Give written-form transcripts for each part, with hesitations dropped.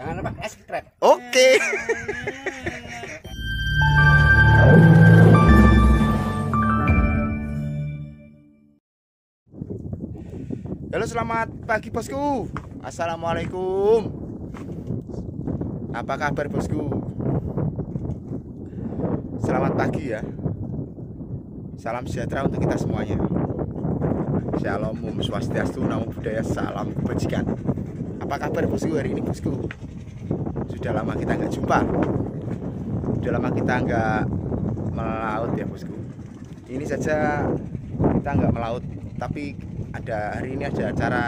Jangan lupa subscribe. Oke. Halo, selamat pagi bosku. Assalamualaikum. Apa kabar bosku? Selamat pagi ya. Salam sejahtera untuk kita semuanya. Shalom, Om Swastiastu, Namo Buddhaya, salam kebajikan. Apa kabar bosku hari ini bosku? Sudah lama kita nggak jumpa. Sudah lama kita nggak melaut ya bosku. Ini saja kita nggak melaut, tapi hari ini ada acara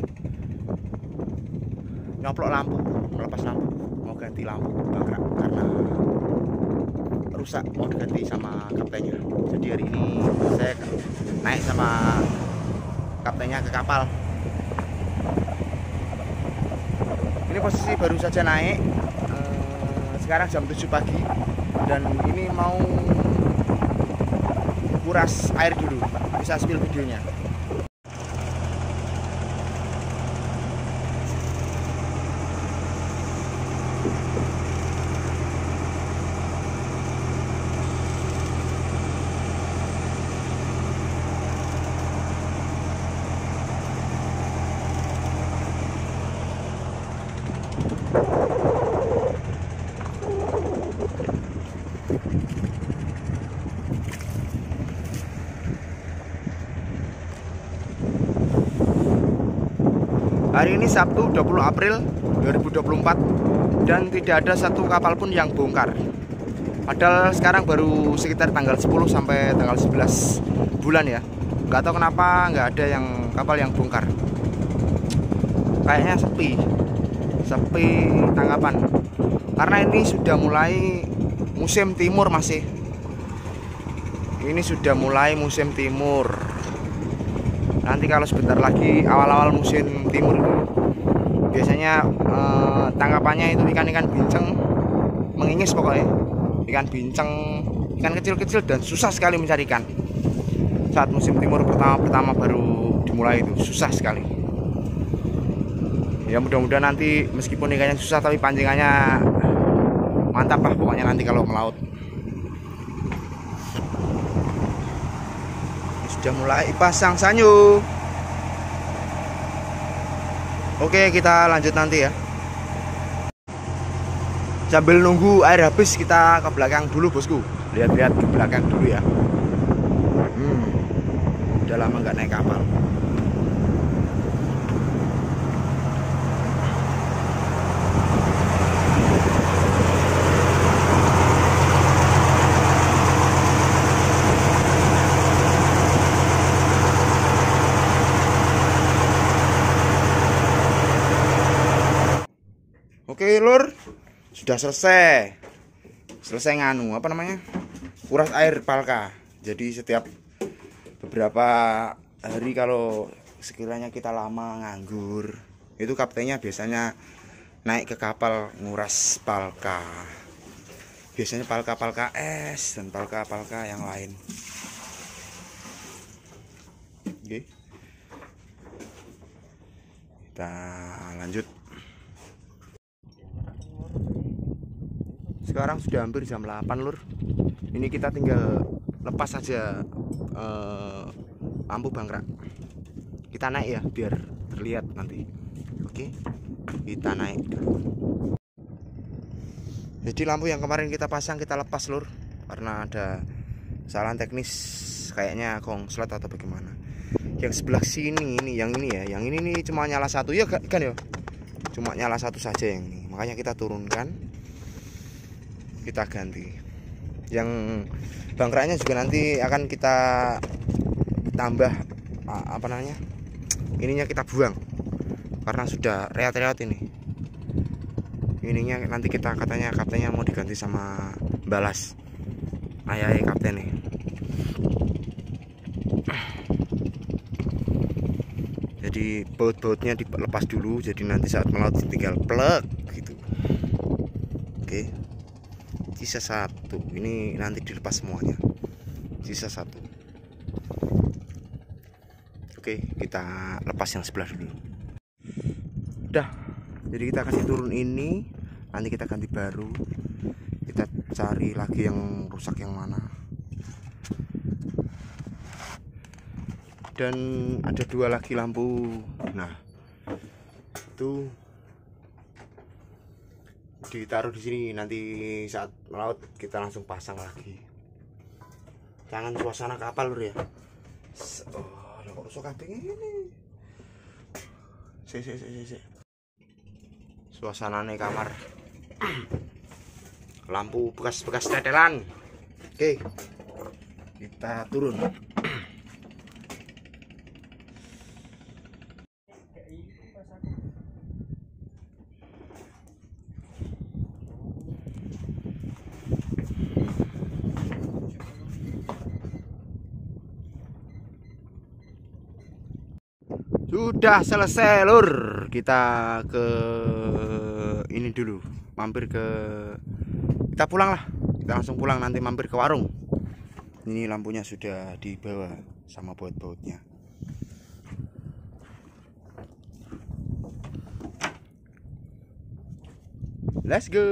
nyoplok lampu, melepas lampu, mau ganti lampu bangkrak karena rusak, mau diganti sama kaptennya. Jadi hari ini saya naik sama kaptennya ke kapal. Ini posisi baru saja naik, sekarang jam 7 pagi, dan ini mau kuras air dulu. Bisa spill videonya. Hari ini Sabtu 20 April 2024 dan tidak ada satu kapal pun yang bongkar. Padahal sekarang baru sekitar tanggal 10 sampai tanggal 11 bulan ya. Nggak tahu kenapa nggak ada kapal yang bongkar. Kayaknya sepi tangkapan. Karena ini sudah mulai musim timur masih. Ini sudah mulai musim timur. Nanti kalau sebentar lagi awal-awal musim timur itu biasanya tangkapannya itu ikan-ikan bincang, mengingis pokoknya. Ikan bincang, ikan kecil-kecil dan susah sekali mencari ikan. Saat musim timur pertama baru dimulai itu susah sekali. Ya mudah-mudahan nanti meskipun ikannya susah tapi pancingannya mantap lah pokoknya nanti kalau melaut. Sudah mulai pasang sanyu. Oke, kita lanjut nanti ya. Sambil nunggu air habis kita ke belakang dulu bosku. Lihat-lihat ke belakang dulu ya. Udah lama nggak naik kapal. Oke lur, sudah selesai nganu apa namanya, kuras air palka. Jadi setiap beberapa hari kalau sekiranya kita lama nganggur, itu kaptennya biasanya naik ke kapal nguras palka. Biasanya palka es dan palka yang lain. Oke, kita lanjut. Sekarang sudah hampir jam 8 lur. Ini kita tinggal lepas saja lampu bangkrak. Kita naik ya biar terlihat nanti. Oke, kita naik dulu. Jadi lampu yang kemarin kita pasang kita lepas lur, karena ada kesalahan teknis, kayaknya konslet atau bagaimana. Yang sebelah sini ini, yang ini ya, yang ini nih cuma nyala satu ya kan ya. Cuma nyala satu saja yang ini. Makanya kita turunkan. Kita ganti. Yang bangkraknya juga nanti akan kita tambah apa namanya, ininya kita buang karena sudah reot-reot ini. Ininya nanti katanya kaptennya mau diganti sama balas. Ayah kapten nih. Jadi baut-bautnya dilepas dulu, jadi nanti saat melaut tinggal plek gitu. Oke. Sisa satu, ini nanti dilepas semuanya. Sisa satu. Oke, kita lepas yang sebelah dulu. Udah, Jadi kita kasih turun ini, nanti kita ganti baru. Kita cari lagi yang rusak yang mana. Dan ada 2 lagi lampu. Nah, itu ditaruh di sini, nanti saat melaut kita langsung pasang lagi. Jangan suasana kapal lur ya. Oh, kok rusak kabeh ini. Si. Suasanane kamar. Lampu bekas-bekas tetelan. Oke. Kita turun. Sudah selesai lur. Kita ke ini dulu, mampir ke, kita pulang lah, kita langsung pulang, nanti mampir ke warung. Ini lampunya sudah dibawa sama baut-bautnya. Let's go.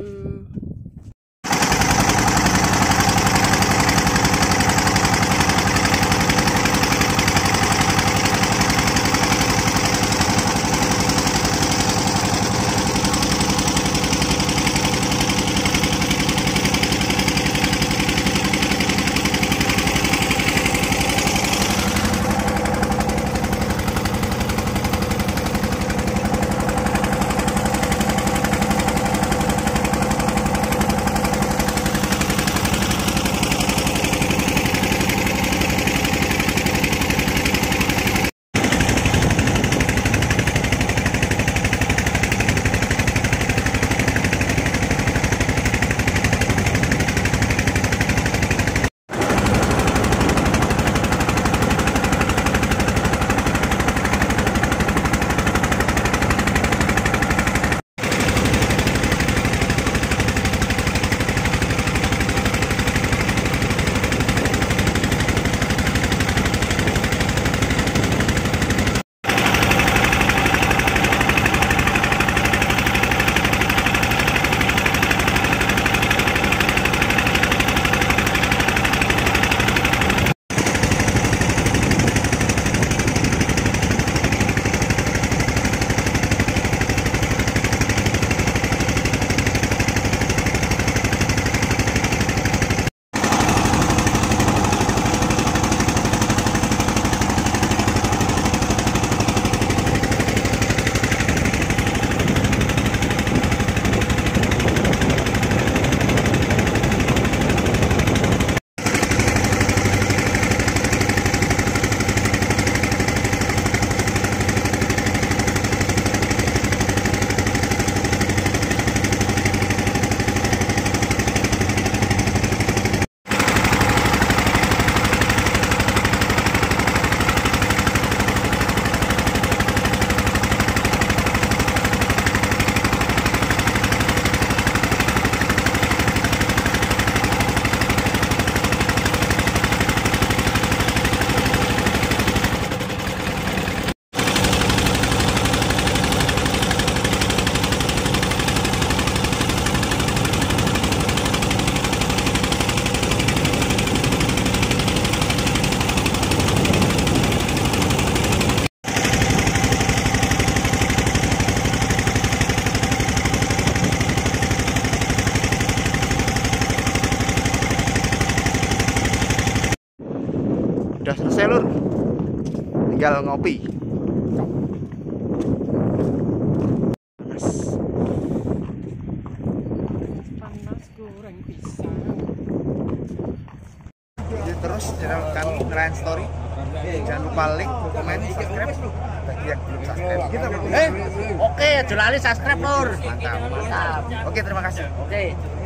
Udah selesai lur, tinggal ngopi. Panas goreng pisang. Terus channel kami Nelayan Story. Jangan lupa like, komen, subscribe bagi yang belum subscribe. Oke, jelali subscribe lur. Mantap. Mantap. Oke, terima kasih. Oke.